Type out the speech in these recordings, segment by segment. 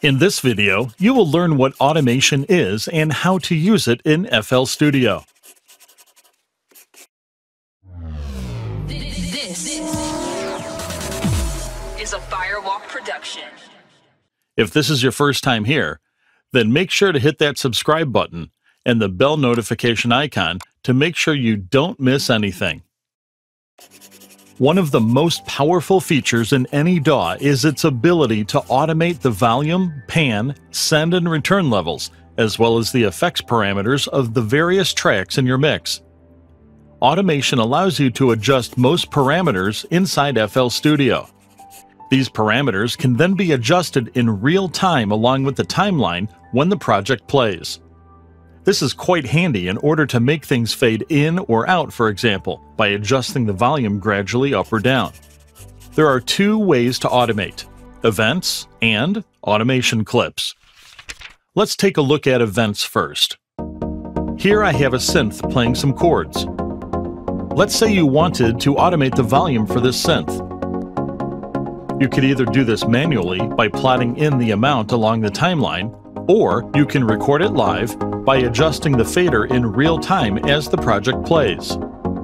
In this video, you will learn what automation is and how to use it in FL Studio. This is a Firewalk production. If this is your first time here, then make sure to hit that subscribe button and the bell notification icon to make sure you don't miss anything. One of the most powerful features in any DAW is its ability to automate the volume, pan, send and return levels, as well as the effects parameters of the various tracks in your mix. Automation allows you to adjust most parameters inside FL Studio. These parameters can then be adjusted in real time along with the timeline when the project plays. This is quite handy in order to make things fade in or out, for example, by adjusting the volume gradually up or down. There are two ways to automate: events and automation clips. Let's take a look at events first. Here I have a synth playing some chords. Let's say you wanted to automate the volume for this synth. You could either do this manually by plotting in the amount along the timeline, or you can record it live by adjusting the fader in real time as the project plays.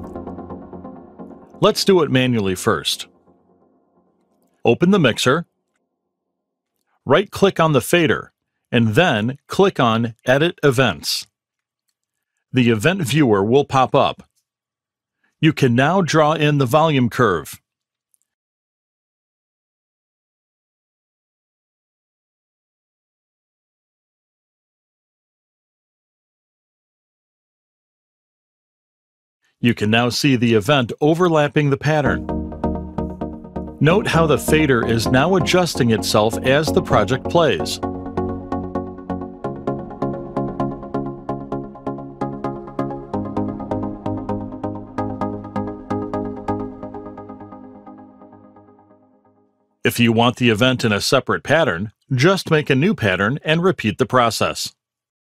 Let's do it manually first. Open the mixer, right-click on the fader, and then click on Edit Events. The event viewer will pop up. You can now draw in the volume curve. You can now see the event overlapping the pattern. Note how the fader is now adjusting itself as the project plays. If you want the event in a separate pattern, just make a new pattern and repeat the process.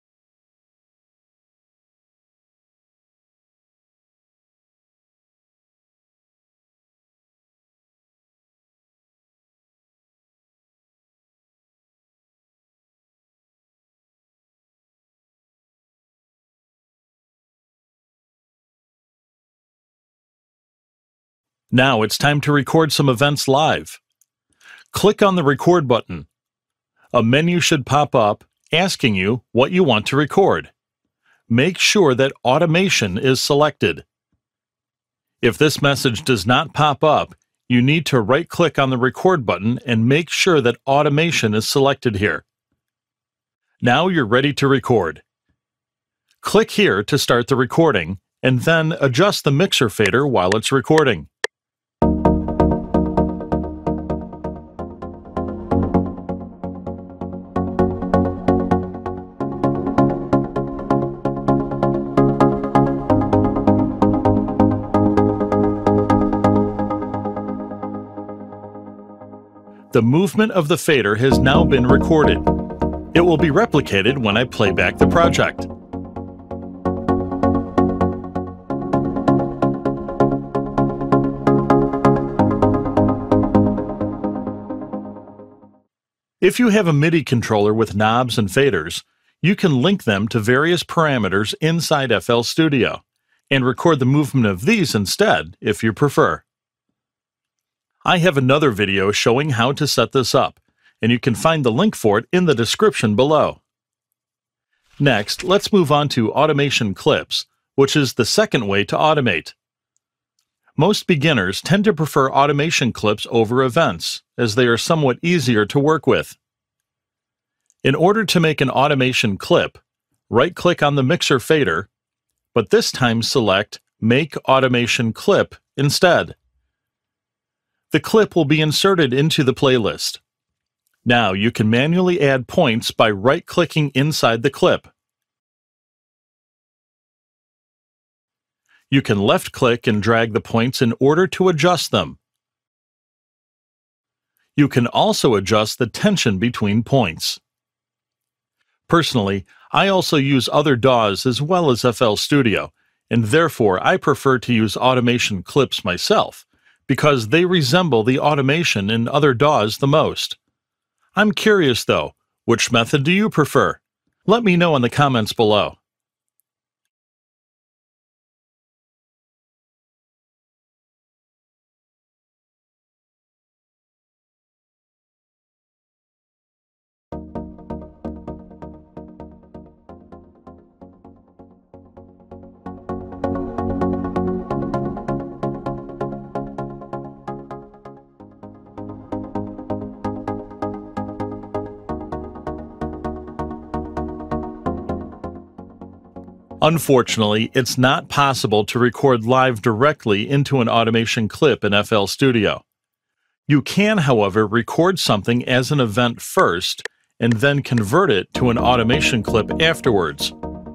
Now it's time to record some events live. Click on the record button. A menu should pop up asking you what you want to record. Make sure that automation is selected. If this message does not pop up, you need to right-click on the record button and make sure that automation is selected here. Now you're ready to record. Click here to start the recording, and then adjust the mixer fader while it's recording. The movement of the fader has now been recorded. It will be replicated when I play back the project. If you have a MIDI controller with knobs and faders, you can link them to various parameters inside FL Studio and record the movement of these instead if you prefer. I have another video showing how to set this up, and you can find the link for it in the description below. Next, let's move on to automation clips, which is the second way to automate. Most beginners tend to prefer automation clips over events, as they are somewhat easier to work with. In order to make an automation clip, right-click on the mixer fader, but this time select Make Automation Clip instead. The clip will be inserted into the playlist. Now you can manually add points by right-clicking inside the clip. You can left-click and drag the points in order to adjust them. You can also adjust the tension between points. Personally, I also use other DAWs as well as FL Studio, and therefore I prefer to use automation clips myself, because they resemble the automation in other DAWs the most. I'm curious though, Which method do you prefer? Let me know in the comments below. Unfortunately, it's not possible to record live directly into an automation clip in FL Studio. You can, however, record something as an event first and then convert it to an automation clip afterwards.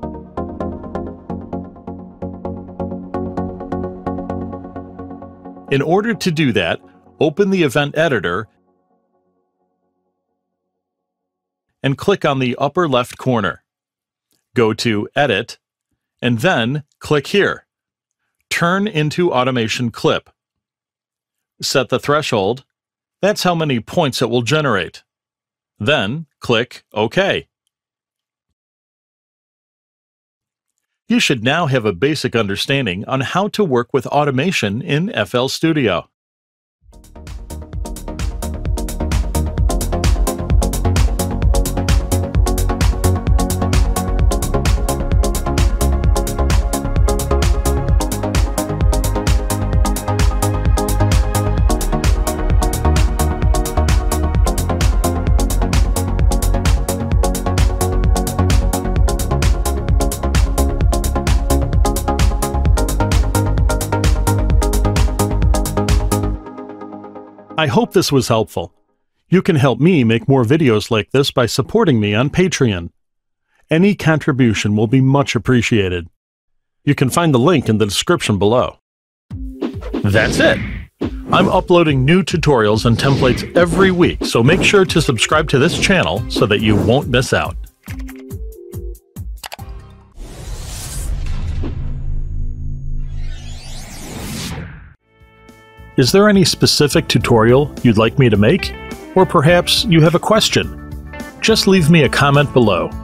In order to do that, open the event editor and click on the upper left corner. Go to Edit, and then click here, Turn into Automation Clip. Set the threshold. That's how many points it will generate. Then click OK. You should now have a basic understanding on how to work with automation in FL Studio. I hope this was helpful. You can help me make more videos like this by supporting me on Patreon. Any contribution will be much appreciated. You can find the link in the description below. That's it! I'm uploading new tutorials and templates every week, so make sure to subscribe to this channel so that you won't miss out. Is there any specific tutorial you'd like me to make? Or perhaps you have a question? Just leave me a comment below.